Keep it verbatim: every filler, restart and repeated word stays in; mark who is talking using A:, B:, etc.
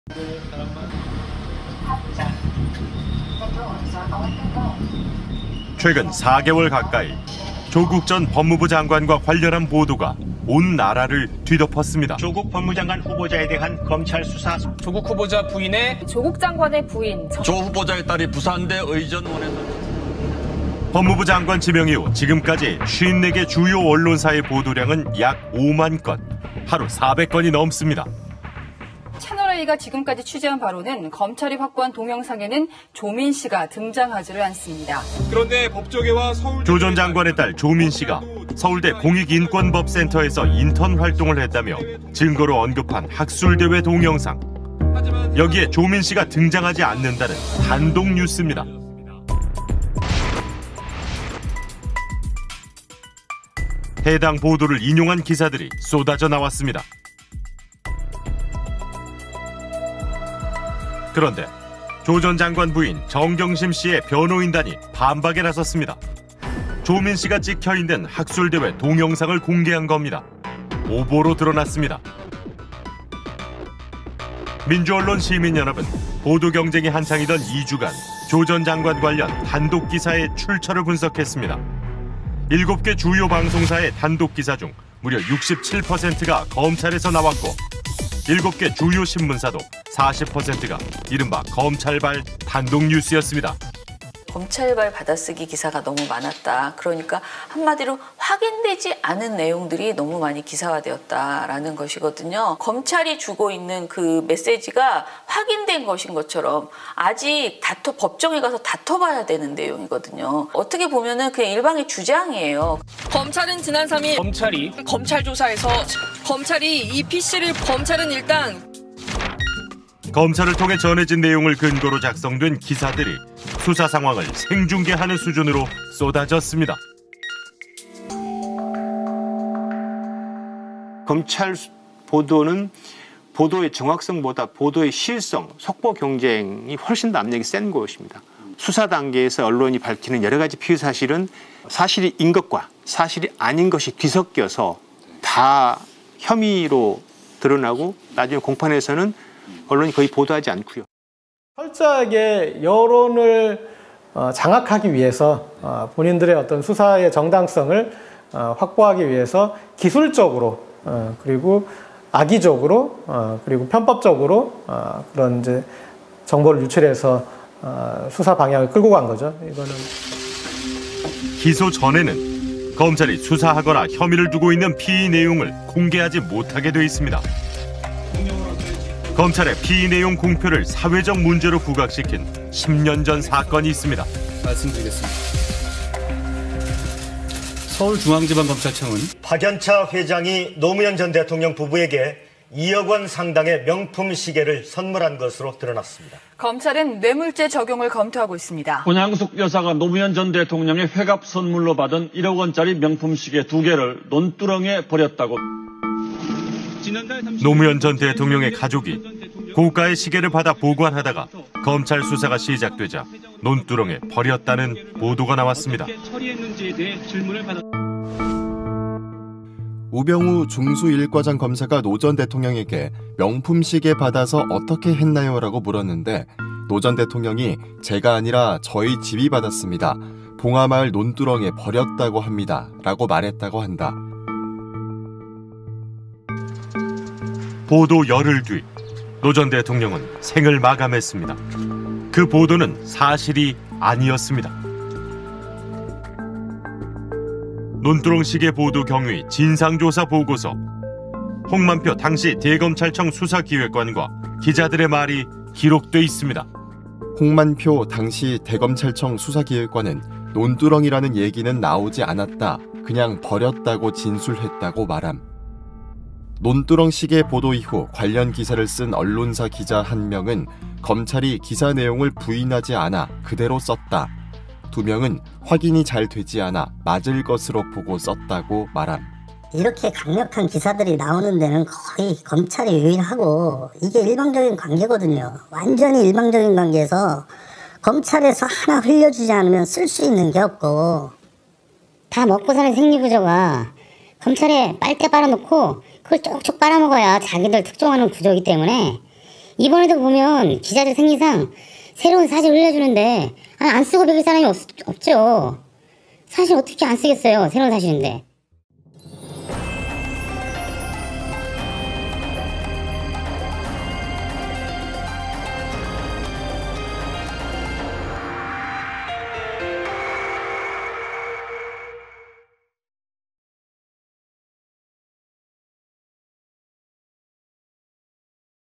A: 최근 사 개월 가까이 조국 전 법무부 장관과 관련한 보도가 온 나라를 뒤덮었습니다.
B: 조국 법무장관 후보자에 대한 검찰 수사.
C: 조국 후보자 부인의
D: 조국 장관의 부인
E: 조 후보자의 딸이 부산대 의전원에서
A: 법무부 장관 지명 이후 지금까지 오십사 개 주요 언론사의 보도량은 약 오만 건, 하루 사백 건이 넘습니다.
D: 채널A가 지금까지 취재한 바로는 검찰이 확보한 동영상에는 조민 씨가 등장하지를 않습니다.
C: 그런데 법조계와 서울
A: 조 전 장관의 딸 조민 씨가 서울대 공익인권법센터에서 인턴 활동을 했다며 증거로 언급한 학술대회 동영상. 여기에 조민 씨가 등장하지 않는다는 단독 뉴스입니다. 해당 보도를 인용한 기사들이 쏟아져 나왔습니다. 그런데 조 전 장관 부인 정경심 씨의 변호인단이 반박에 나섰습니다. 조민 씨가 찍혀있는 학술대회 동영상을 공개한 겁니다. 오보로 드러났습니다. 민주언론 시민연합은 보도 경쟁이 한창이던 이 주간 조 전 장관 관련 단독 기사의 출처를 분석했습니다. 일곱 개 주요 방송사의 단독 기사 중 무려 육십칠 퍼센트가 검찰에서 나왔고 일곱 개 주요 신문사도 사십 퍼센트가 이른바 검찰발 단독 뉴스였습니다.
F: 검찰발 받아쓰기 기사가 너무 많았다. 그러니까 한마디로 확인되지 않은 내용들이 너무 많이 기사화되었다라는 것이거든요. 검찰이 주고 있는 그 메시지가 확인된 것인 것처럼 아직 다퉈 법정에 가서 다퉈봐야 되는 내용이거든요. 어떻게 보면은 그냥 일방의 주장이에요.
G: 검찰은 지난 삼 일
C: 검찰이
G: 검찰 조사에서 검찰이 이 피씨를 검찰은 일단
A: 검찰을 통해 전해진 내용을 근거로 작성된 기사들이 수사 상황을 생중계하는 수준으로 쏟아졌습니다.
H: 검찰 보도는 보도의 정확성보다 보도의 실성, 속보 경쟁이 훨씬 더 압력이 센 것입니다. 수사 단계에서 언론이 밝히는 여러 가지 피의 사실은 사실인 것과 사실이 아닌 것이 뒤섞여서 다 혐의로 드러나고 나중에 공판에서는 언론이 거의 보도하지 않고요.
I: 철저하게 여론을 장악하기 위해서 본인들의 어떤 수사의 정당성을 확보하기 위해서 기술적으로 그리고 악의적으로 그리고 편법적으로 그런 이제 정보를 유출해서 수사 방향을 끌고 간 거죠. 이거는
A: 기소 전에는 검찰이 수사하거나 혐의를 두고 있는 피의 내용을 공개하지 못하게 돼 있습니다. 검찰의 피의 내용 공표를 사회적 문제로 부각시킨 십 년 전 사건이 있습니다.
J: 말씀드리겠습니다. 서울중앙지방검찰청은
B: 박연차 회장이 노무현 전 대통령 부부에게 이억 원 상당의 명품 시계를 선물한 것으로 드러났습니다.
D: 검찰은 뇌물죄 적용을 검토하고 있습니다.
K: 권양숙 여사가 노무현 전 대통령의 회갑 선물로 받은 일억 원짜리 명품 시계 두 개를 논두렁에 버렸다고.
A: 노무현 전 대통령의 가족이 고가의 시계를 받아 보관하다가 검찰 수사가 시작되자 논두렁에 버렸다는 보도가 나왔습니다.
L: 우병우 중수일과장 검사가 노 전 대통령에게 명품 시계 받아서 어떻게 했나요? 라고 물었는데 노 전 대통령이 제가 아니라 저희 집이 받았습니다. 봉하마을 논두렁에 버렸다고 합니다. 라고 말했다고 한다.
A: 보도 열흘 뒤 노 전 대통령은 생을 마감했습니다. 그 보도는 사실이 아니었습니다. 논두렁 시계 보도 경위 진상조사 보고서, 홍만표 당시 대검찰청 수사기획관과 기자들의 말이 기록돼 있습니다.
L: 홍만표 당시 대검찰청 수사기획관은 논두렁이라는 얘기는 나오지 않았다. 그냥 버렸다고 진술했다고 말함. 논두렁 시계 보도 이후 관련 기사를 쓴 언론사 기자 한 명은 검찰이 기사 내용을 부인하지 않아 그대로 썼다. 두 명은 확인이 잘 되지 않아 맞을 것으로 보고 썼다고 말함.
M: 이렇게 강력한 기사들이 나오는 데는 거의 검찰이 유일하고 이게 일방적인 관계거든요. 완전히 일방적인 관계에서 검찰에서 하나 흘려주지 않으면 쓸 수 있는 게 없고 다 먹고 사는 생리구조가 검찰에 빨대 빨아놓고 그걸 쪽쪽 빨아먹어야 자기들 특종하는 구조이기 때문에
N: 이번에도 보면 기자들 생리상 새로운 사실 흘려주는데 안 쓰고 베길 사람이 없, 없죠. 사실 어떻게 안 쓰겠어요. 새로운 사실인데.